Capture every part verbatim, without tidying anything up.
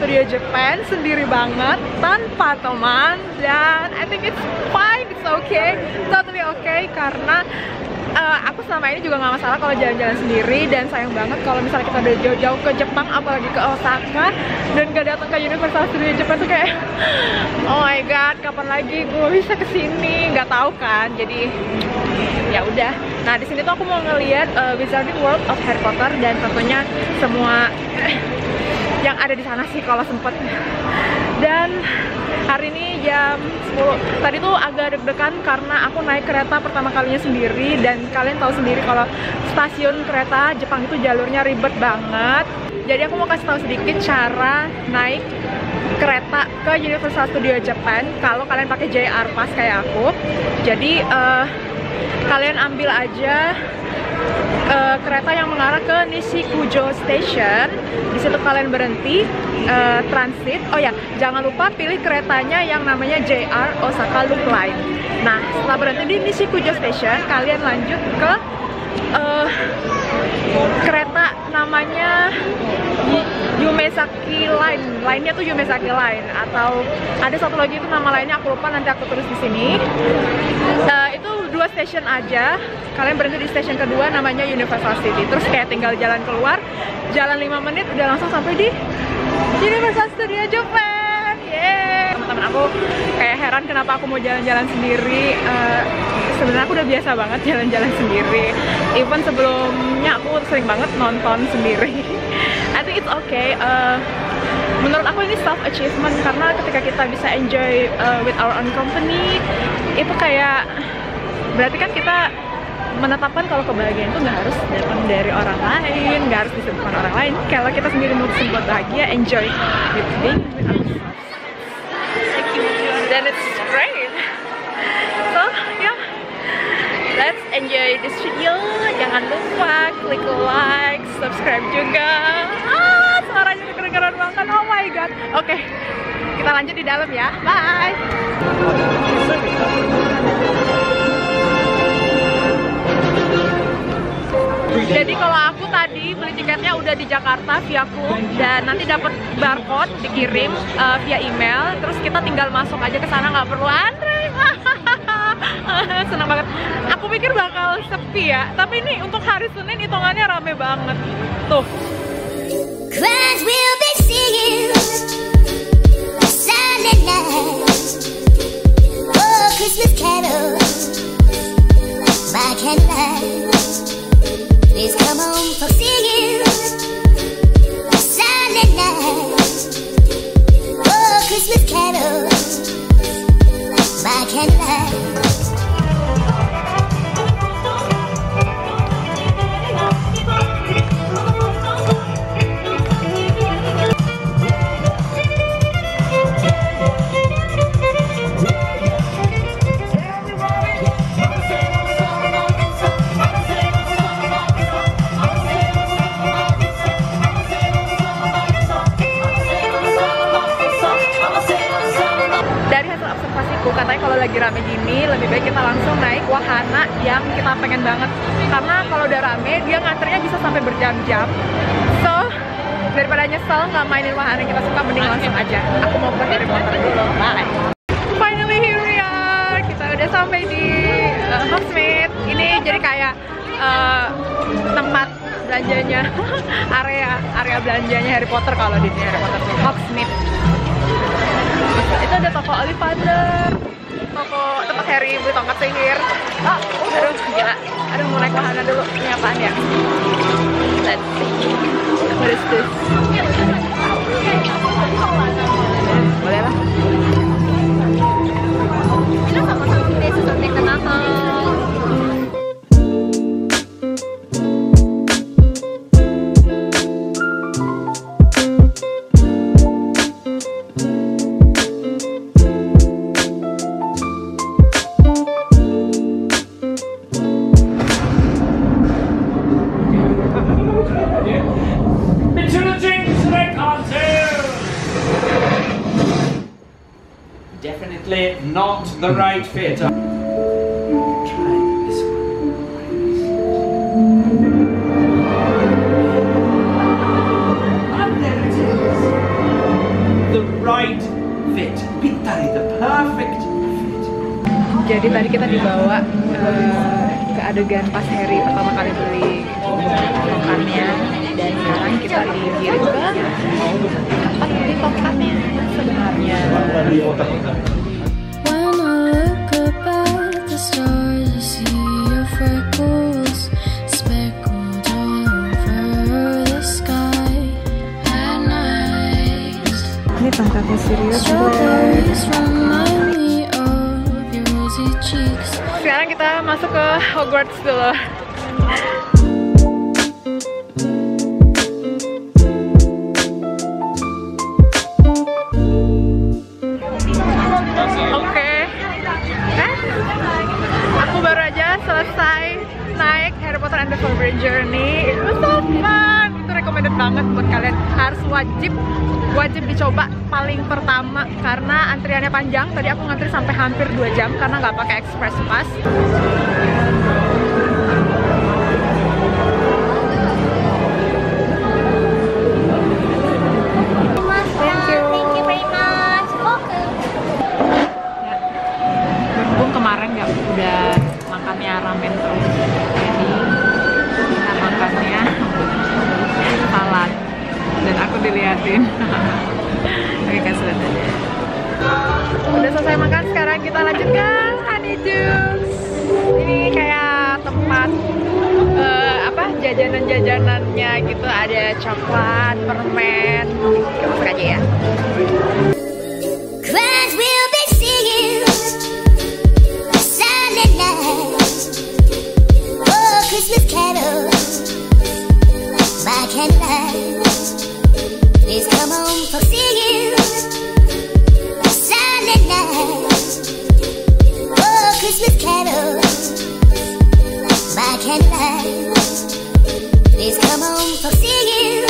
Studio Japan sendiri banget tanpa teman, dan I think it's fine, it's okay, totally okay, karena Uh, aku selama ini juga nggak masalah kalau jalan-jalan sendiri, dan sayang banget kalau misalnya kita udah jauh-jauh ke Jepang, apalagi ke Osaka, dan gak datang ke Universal Studio Japan tuh kayak oh my god, kapan lagi gue bisa kesini, nggak tahu kan. Jadi ya udah. Nah di sini tuh aku mau ngeliat uh, Wizarding World of Harry Potter dan tentunya semua yang ada di sana sih kalau sempet. Dan hari ini jam sepuluh. Tadi tuh agak deg-degan karena aku naik kereta pertama kalinya sendiri, dan kalian tahu sendiri kalau stasiun kereta Jepang itu jalurnya ribet banget. Jadi aku mau kasih tahu sedikit cara naik kereta ke Universal Studio Japan kalau kalian pakai J R Pass kayak aku. Jadi uh, kalian ambil aja uh, kereta yang mengarah ke Nishikujo Station. Di situ kalian berhenti uh, transit. Oh ya, jangan lupa pilih keretanya yang namanya J R Osaka Loop Line. Nah, setelah berhenti di Nishikujo Station, kalian lanjut ke uh, kereta namanya Yumesaki Line. Lainnya tuh Yumesaki Line, atau ada satu lagi itu nama lainnya aku lupa, nanti aku tulis di sini. Uh, itu dua station aja. Kalian berhenti di station kedua namanya Universal City. Terus kayak tinggal jalan keluar, jalan lima menit udah langsung sampai di Universal Studio Japan. Yeay. Teman-teman aku kayak heran kenapa aku mau jalan-jalan sendiri. Uh, Sebenarnya aku udah biasa banget jalan-jalan sendiri. Even sebelumnya aku sering banget nonton sendiri. I think it's okay. Uh, menurut aku ini self achievement, karena ketika kita bisa enjoy uh, with our own company, itu kayak berarti kan kita menetapkan kalau kebahagiaan itu nggak harus datang dari orang lain, nggak harus disebutkan orang lain. Kalau kita sendiri mutusin buat bahagia, enjoy with being with ourselves, then it's great. So yeah, let's enjoy this video. Jangan lupa klik like, subscribe juga. Ah, suaranya kedengeran banget. Oh my god. Oke, okay, kita lanjut di dalam ya. Bye. Jadi kalau aku tadi beli tiketnya udah di Jakarta via Klook, dan nanti dapat barcode dikirim uh, via email. Terus kita tinggal masuk aja ke sana, nggak perlu antre. Senang banget. Aku pikir bakal sepi ya, tapi ini untuk hari Senin hitungannya rame banget. Tuh. Crowds will be singing silent night. Oh, Christmas carols by candlelight. Please come on for singing silent night. Oh, Christmas carols by candlelight. Katanya kalau lagi rame gini lebih baik kita langsung naik wahana yang kita pengen banget, karena kalau udah rame dia nganternya bisa sampai berjam-jam. So daripada nyesel nggak mainin wahana yang kita suka, mending langsung aja. Aku mau pergi dari motor dulu. Bye. Finally here we are. Kita udah sampai di uh, Hogsmeade. Ini jadi kayak uh, tempat belanjanya, area area belanjanya Harry Potter. Kalau di Harry Potter tuh Hogsmeade. Itu ada toko Ollivander, toko tempat Harry beli tongkat sihir. Oh, aduh gila. Aduh mau naik wahana dulu. Ini apaan ya? Let's see. What is this? Boleh lah. Ini sama-sama seperti kenal. Definitely not the right fit. Try this one. And there it is. Jadi tadi kita dibawa uh, ke adegan pas Harry pertama kali beli tokannya, dan sekarang kita dikirim ke tempat beli tokannya sebenarnya. Ini tempatnya serius. Sekarang kita masuk ke Hogwarts dulu. Oke, eh, aku baru aja selesai naik Harry Potter and the Forbidden Journey. It was so fun. Itu recommended banget buat kalian. Harus wajib wajib dicoba paling pertama karena antriannya panjang. Tadi aku ngantri sampai hampir dua jam karena nggak pakai express pass. Thank you. Thank you very much. Ya. Berhubung kemarin nggak udah makannya ramen terus, jadi kita makannya salad. Dan aku diliatin. Oke, kasih lihat aja. Udah selesai makan, sekarang kita lanjutkan honeydew. Ini kayak tempat uh, apa jajanan-jajanannya gitu, ada coklat, permen. Kita masuk aja ya. Cries will be singing silent night. Oh, Christmas carols by candlelight. Please come home for singing silent night. Oh, Christmas carols by candlelight. Please come home for singing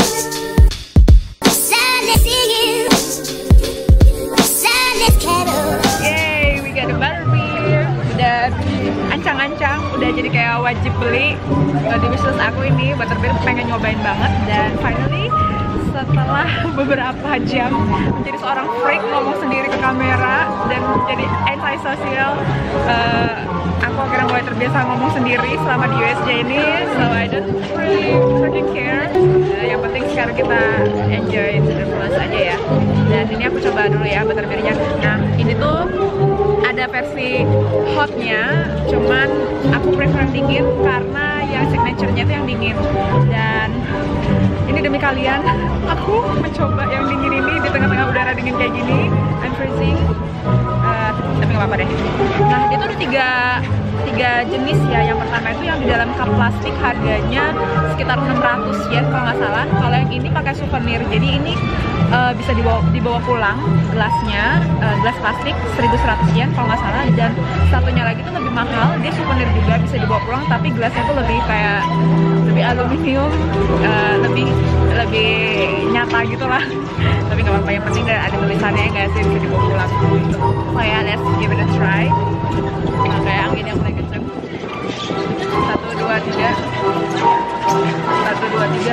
silent singing silent carols. Yay, we got a butterbeer. Udah ancang-ancang, udah jadi kayak wajib beli. Di wishlist aku ini butterbeer, pengen nyobain banget. Dan finally setelah beberapa jam menjadi seorang freak ngomong sendiri ke kamera dan jadi anti-sosial, uh, aku akhirnya mulai terbiasa ngomong sendiri selama di U S J ini, so I don't really freaking care. Uh, yang penting sekarang kita enjoy the fullest aja ya. Dan ini aku coba dulu ya butterbeernya. Nah, ini tuh ada versi hotnya, cuman aku prefer yang dingin karena yang signature-nya tuh yang dingin. Dan ini demi kalian, aku mencoba yang dingin ini di tengah-tengah udara dingin kayak gini. I'm freezing, uh, tapi nggak apa-apa deh. Nah, itu ada tiga, tiga jenis ya. Yang pertama itu yang di dalam cup plastik, harganya sekitar enam ratus yen kalau nggak salah. Kalau yang ini pakai souvenir, jadi ini uh, bisa dibawa, dibawa pulang gelasnya, uh, gelas plastik seribu seratus yen kalau nggak salah. Dan satunya lagi tuh lebih mahal, dia souvenir juga bisa dibawa pulang, tapi gelasnya tuh lebih kayak lebih aluminium, uh, lebih lebih nyata gitu lah. Tapi nggak apa-apa, yang penting ada tulisannya nggak sih, bisa dibawa pulang. Oh ya, let's give it a try. Nah, kayak angin yang mulai kenceng. Satu dua tiga, satu dua tiga.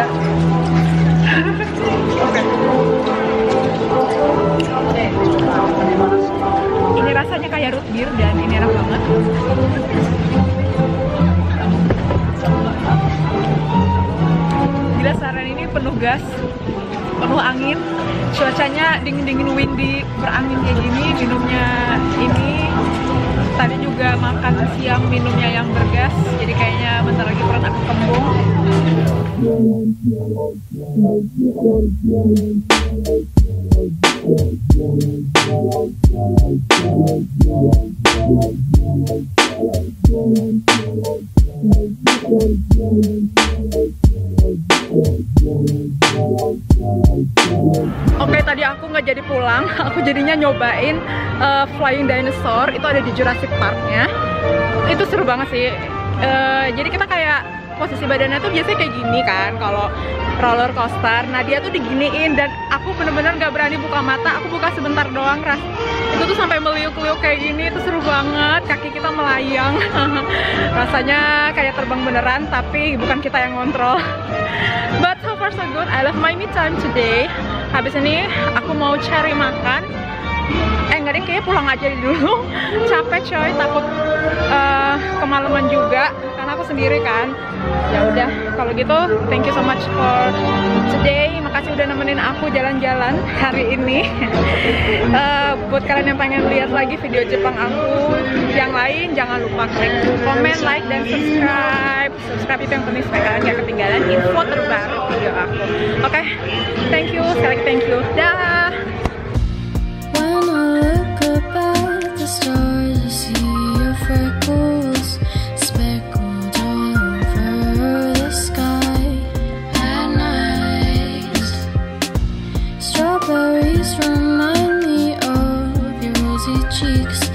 Oke. Ini rasanya kayak root beer dan ini enak banget. Gila, saran ini penuh gas, penuh angin, cuacanya dingin-dingin, windy, berangin kayak gini. Minumnya ini tadi juga makan siang minumnya yang bergas, jadi kayaknya bentar lagi perut aku kembung. Oke, tadi aku nggak jadi pulang, aku jadinya nyobain uh, Flying Dinosaur. Itu ada di Jurassic Park-nya. Itu seru banget sih. Uh, jadi kita kayak posisi badannya tuh biasanya kayak gini kan kalau roller coaster. Nah, dia tuh diginiin dan aku bener-bener nggak berani buka mata. Aku buka sebentar doang, ras. Itu tuh sampai meliuk-liuk kayak gini. Itu seru banget. Kaki kita melayang. Rasanya kayak terbang beneran, tapi bukan kita yang ngontrol. But so far so good. I love my me time today. Habis ini aku mau cari makan eh nggak deh, kayaknya pulang aja dulu. Capek coy, takut uh, kemalaman juga karena aku sendiri kan. Ya udah, kalau gitu thank you so much for today. Makasih udah nemenin aku jalan-jalan hari ini. uh, buat kalian yang pengen lihat lagi video Jepang aku yang lain, jangan lupa klik comment, like, dan subscribe. Subscribe itu yang penting supaya kalian gak ketinggalan info terbaru video aku. Oke, okay? Thank you, sekali lagi thank you. Dah. When I look up at the stars, I see your freckles speckled all over the sky at night. Strawberries remind me of your rosy cheeks.